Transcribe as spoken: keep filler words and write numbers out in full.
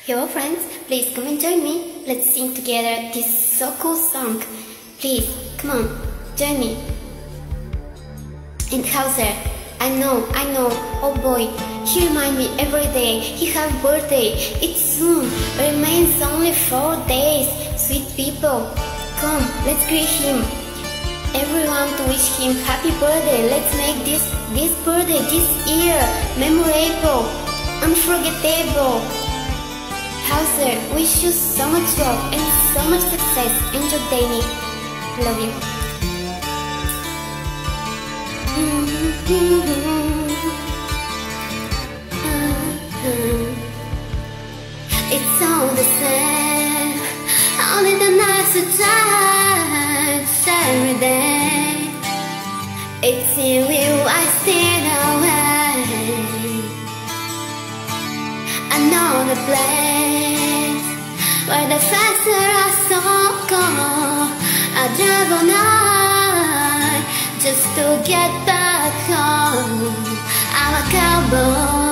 Hello friends, please come and join me. Let's sing together this so cool song. Please, come on, join me. And Hauser, I know, I know, oh boy, he remind me every day, he have birthday, it's soon, remains only four days. Sweet people, come, let's greet him. Everyone to wish him happy birthday. Let's make this, this birthday, this year, memorable, unforgettable. Hauser, wish you so much love and so much success. Enjoy Danny. Love you. It's all the same. Only the nights are changed every day. It's in you I stand away. I know the place where the faster I so cold. I drive all night just to get back home. I'm a cowboy.